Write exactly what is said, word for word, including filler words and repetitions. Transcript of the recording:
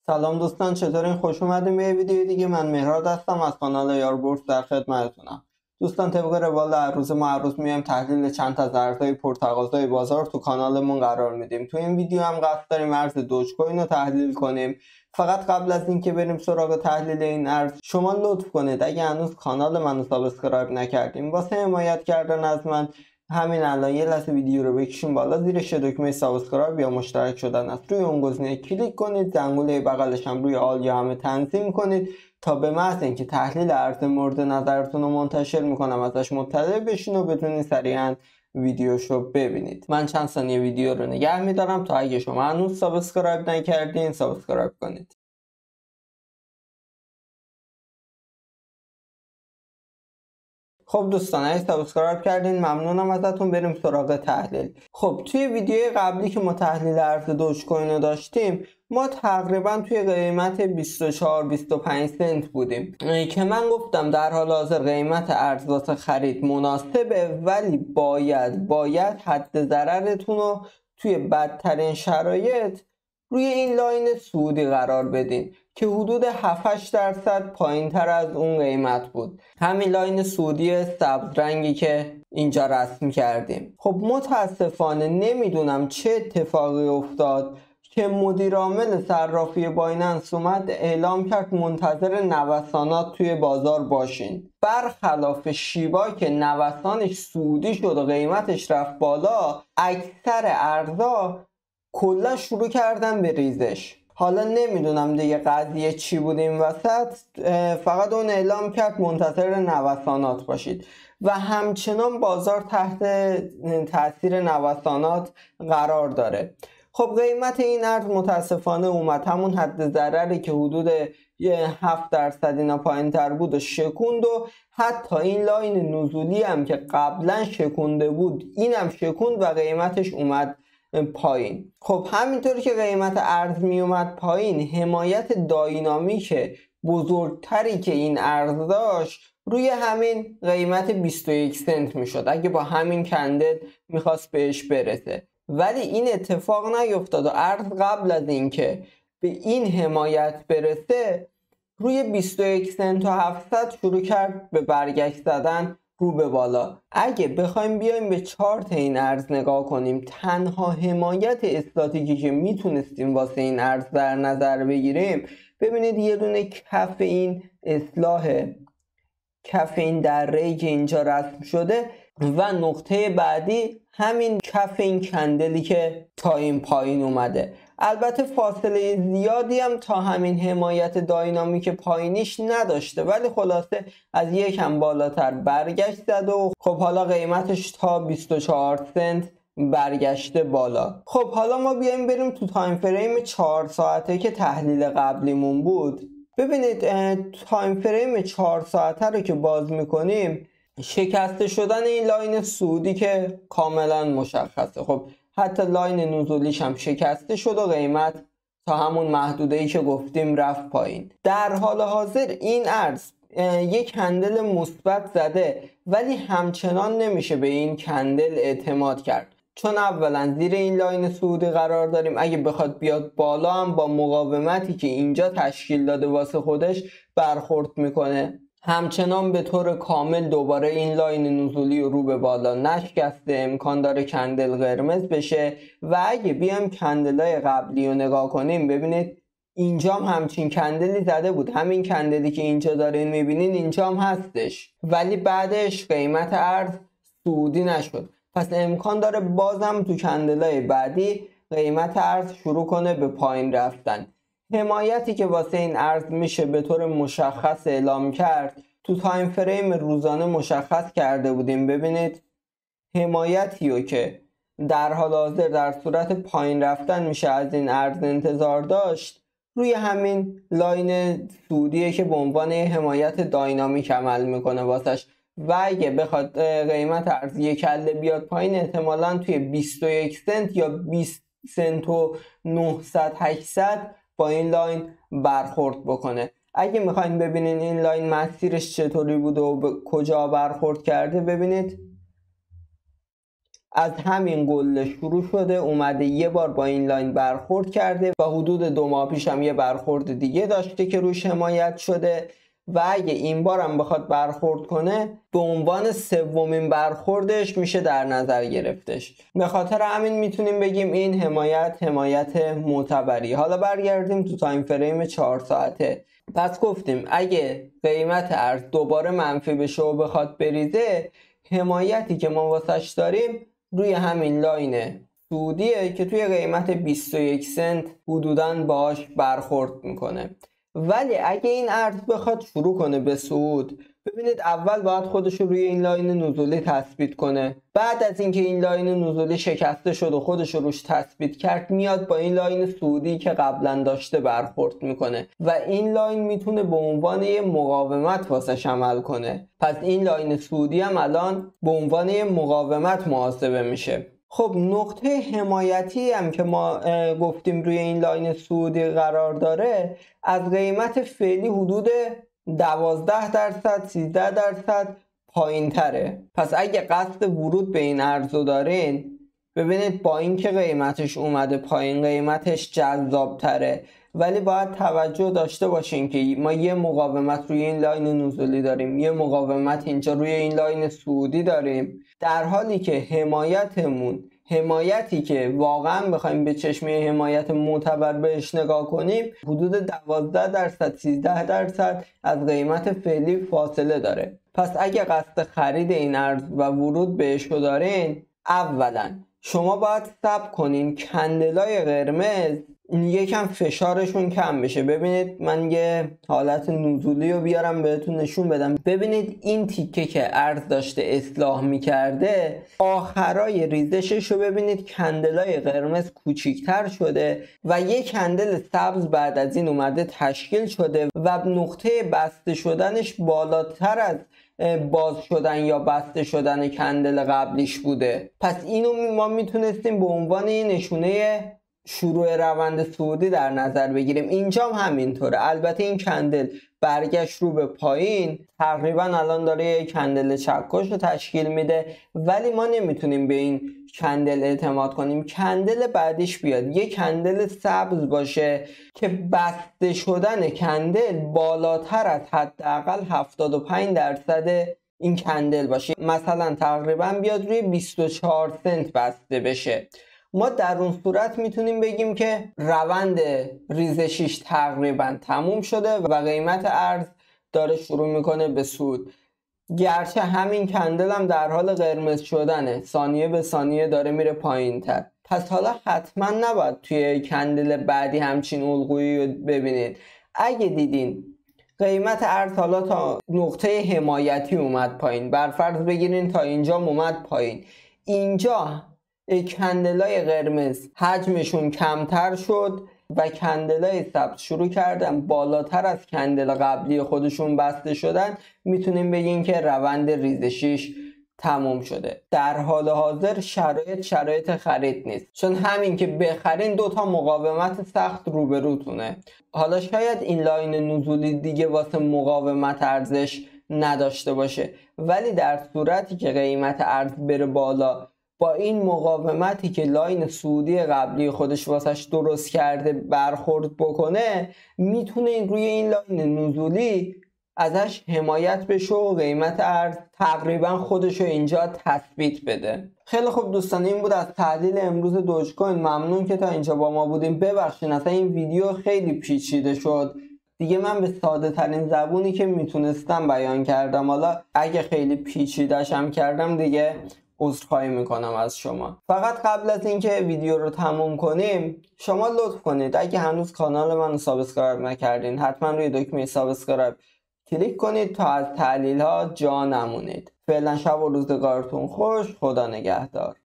سلام دوستان، چطورین؟ خوش اومدین به ویدیو دیگه. من مهراد هستم از کانال یار بورس در خدمتتونم. دوستان طبق روال هر روز ما هر روز میایم تحلیل چند تا از ارزهای پرتقاضای بازار تو کانالمون قرار میدیم. تو این ویدیو هم قصد داریم ارز دوج کوین رو تحلیل کنیم. فقط قبل از اینکه بریم سراغ تحلیل این ارز، شما لطف کنید اگه هنوز کانال منو سابسکرایب نکردین واسه حمایت کردن از من همین الان یه لحظه ویدیو رو بکشین بالا، زیرش دکمه سابسکرایب یا مشترک شدن است، روی اون گزینه کلیک کنید، زنگوله بغلش هم روی آل یا همه تنظیم کنید تا به محض اینکه تحلیل ارز مورد نظرتون رو منتشر میکنم ازش مطلع بشین و بتونید سریعا ویدیوشو ببینید. من چند ثانیه ویدیو رو نگه میدارم تا اگه شما هنوز سابسکرایب نکردین سابسکرایب کنید. خب دوستان، اگه سابسکرایب کردین ممنونم ازتون. بریم سراغ تحلیل. خب توی ویدیو قبلی که ما تحلیل ارز دوج کوین رو داشتیم، ما تقریبا توی قیمت بیست و چهار بیست و پنج سنت بودیم که من گفتم در حال حاضر قیمت ارز واسه خرید مناسبه، ولی باید باید حد ضررتون رو توی بدترین شرایط روی این لاین سعودی قرار بدین که حدود هفت هشت درصد پایین تر از اون قیمت بود. همین لاین سعودی سبز رنگی که اینجا رسم کردیم. خب متاسفانه نمیدونم چه اتفاقی افتاد که مدیر عامل صرافی بایننس اومد اعلام کرد منتظر نوسانات توی بازار باشین. برخلاف شیبا که نوسانش سعودی شد و قیمتش رفت بالا، اکثر ارزا کلا شروع کردن به ریزش. حالا نمیدونم دیگه قضیه چی بود این وسط، فقط اون اعلام کرد منتظر نوسانات باشید و همچنان بازار تحت تاثیر نوسانات قرار داره. خب قیمت این ارز متاسفانه اومد همون حد ضرری که حدود هفت درصد اینا پایین تر بود و شکوند و حتی این لاین نزولی هم که قبلا شکونده بود اینم شکوند و قیمتش اومد پایین. خب همینطوری که قیمت ارز می اومد پایین، حمایت داینامیک بزرگتری که این ارز داشت روی همین قیمت بیست و یک سنت می شد اگه با همین کندل میخواست بهش برسه، ولی این اتفاق نیفتاد و ارز قبل از اینکه به این حمایت برسه روی بیست و یک سنت و هفتصد شروع کرد به برگشت زدن رو به بالا. اگه بخوایم بیایم به چارت این ارز نگاه کنیم، تنها حمایت استاتیکی که میتونستیم واسه این ارز در نظر بگیریم، ببینید یه دونه کف این اصلاح کف این دره‌ای که اینجا رسم شده و نقطه بعدی همین کف این کندلی که تا این پایین اومده. البته فاصله زیادی هم تا همین حمایت داینامیک پایینیش نداشته، ولی خلاصه از یکم بالاتر برگشت زد و خب حالا قیمتش تا بیست و چهار سنت برگشته بالا. خب حالا ما بیایم بریم تو تایم فریم چهار ساعته که تحلیل قبلیمون بود. ببینید تایم فریم چهار ساعته رو که باز میکنیم، شکسته شدن این لاین سعودی که کاملا مشخصه. خب حتی لاین نزولیش هم شکسته شد و قیمت تا همون محدوده‌ای که گفتیم رفت پایین. در حال حاضر این ارز یک کندل مثبت زده، ولی همچنان نمیشه به این کندل اعتماد کرد، چون اولا زیر این لاین سعودی قرار داریم. اگه بخواد بیاد بالا هم با مقاومتی که اینجا تشکیل داده واسه خودش برخورد میکنه. همچنان به طور کامل دوباره این لاین نزولی رو به بالا نشکسته، امکان داره کندل قرمز بشه. و اگه بیام کندلای قبلی رو نگاه کنیم، ببینید اینجا هم همچین کندلی زده بود، همین کندلی که اینجا دارین میبینین اینجا هم هستش، ولی بعدش قیمت ارز صعودی نشد. پس امکان داره بازم تو کندلای بعدی قیمت ارز شروع کنه به پایین رفتن. حمایتی که واسه این ارز میشه به طور مشخص اعلام کرد، تو تایم فریم روزانه مشخص کرده بودیم. ببینید حمایتی رو که در حال حاضر در صورت پایین رفتن میشه از این ارز انتظار داشت، روی همین لاین سعودیه که به عنوان حمایت داینامیک عمل میکنه واسش. و اگه بخواد قیمت ارز یک کله بیاد پایین، احتمالاً توی بیست و یک سنت یا بیست سنت و نهصد هشتصد با این لاین برخورد بکنه. اگه میخواین ببینین این لاین مسیرش چطوری بوده و کجا برخورد کرده، ببینید از همین قله شروع شده، اومده یه بار با این لاین برخورد کرده و حدود دو ماه پیش هم یه برخورد دیگه داشته که روش حمایت شده و اگه این بار هم بخواد برخورد کنه به عنوان سومین برخوردش میشه در نظر گرفتش. به خاطر همین میتونیم بگیم این حمایت حمایت معتبری. حالا برگردیم تو تایم فریم چهار ساعته. پس گفتیم اگه قیمت ارز دوباره منفی بشه و بخواد بریزه، حمایتی که ما واسش داریم روی همین لاین سعودیه که توی قیمت بیست و یک سنت حدوداً باهاش برخورد میکنه. ولی اگه این ارز بخواد شروع کنه به صعود، ببینید اول باید خودش رو روی این لاین نزولی تثبیت کنه. بعد از اینکه این لاین نزولی شکسته شد و خودش رو روش تثبیت کرد، میاد با این لاین صعودی که قبلا داشته برخورد میکنه و این لاین میتونه به عنوان یه مقاومت واسش عمل کنه. پس این لاین صعودی هم الان به عنوان یه مقاومت محاسبه میشه. خب نقطه حمایتی هم که ما گفتیم روی این لاین صعودی قرار داره، از قیمت فعلی حدود دوازده درصد سیزده درصد پایین تره. پس اگه قصد ورود به این ارزو دارین، ببینید با اینکه قیمتش اومده پایین، قیمتش جذاب تره، ولی باید توجه داشته باشین که ما یه مقاومت روی این لاین نزولی داریم، یه مقاومت اینجا روی این لاین صعودی داریم، در حالی که حمایتمون، حمایتی که واقعا بخوایم به چشمه حمایت معتبر بهش نگاه کنیم، حدود دوازده درصد سیزده درصد از قیمت فعلی فاصله داره. پس اگه قصد خرید این ارز و ورود بهش رو دارین، اولا شما باید صبر کنین کندلای قرمز یکم فشارشون کم بشه. ببینید من یه حالت نزولی رو بیارم بهتون نشون بدم. ببینید این تیکه که ارز داشته اصلاح میکرده، آخرای ریزشش رو ببینید کندلای قرمز کوچیکتر شده و یه کندل سبز بعد از این اومده تشکیل شده و نقطه بسته شدنش بالاتر از باز شدن یا بسته شدن کندل قبلیش بوده. پس اینو ما میتونستیم به عنوان یه نشونه شروع روند صعودی در نظر بگیریم. اینجا هم همینطوره. البته این کندل برگشت رو به پایین، تقریبا الان داره یک کندل چکش رو تشکیل میده، ولی ما نمیتونیم به این کندل اعتماد کنیم. کندل بعدیش بیاد یک کندل سبز باشه که بسته شدن کندل بالاتر از حداقل هفتاد و پنج درصد این کندل باشه، مثلا تقریبا بیاد روی بیست و چهار سنت بسته بشه. ما در اون صورت میتونیم بگیم که روند ریزشیش تقریبا تموم شده و قیمت ارز داره شروع میکنه به صعود. گرچه همین کندل هم در حال قرمز شدنه، ثانیه به ثانیه داره میره پایین تر. پس حالا حتما نباید توی کندل بعدی همچین الگویی رو ببینید. اگه دیدین قیمت ارز حالا تا نقطه حمایتی اومد پایین، برفرض بگیرین تا اینجا اومد پایین، اینجا کندلای قرمز حجمشون کمتر شد و کندلای سبز شروع کردن بالاتر از کندل قبلی خودشون بسته شدن، میتونیم بگیم که روند ریزشیش تموم شده. در حال حاضر شرایط شرایط خرید نیست، چون همین که بخرین دوتا مقاومت سخت روبروتونه. حالا شاید این لاین نزولی دیگه واسه مقاومت ارزش نداشته باشه، ولی در صورتی که قیمت ارز بره بالا با این مقاومتی که لاین صعودی قبلی خودش واسش درست کرده برخورد بکنه، میتونه روی این لاین نزولی ازش حمایت بشه و قیمت ارز تقریبا خودشو اینجا تثبیت بده. خیلی خوب دوستان، این بود از تحلیل امروز دوج کوین. ممنون که تا اینجا با ما بودیم. ببخشید اصلا این ویدیو خیلی پیچیده شد دیگه، من به ساده ترین زبونی که میتونستم بیان کردم. حالا اگه خیلی پیچیده‌ش هم کردم دیگه عذرخواهی میکنم از شما. فقط قبل از اینکه ویدیو رو تموم کنیم، شما لطف کنید اگه هنوز کانال من رو سابسکرایب نکردین، حتما روی دکمه سابسکرایب کلیک کنید تا از تحلیل ها جا نمونید. فعلا شب و روزگارتون خوش. خدا نگهدار.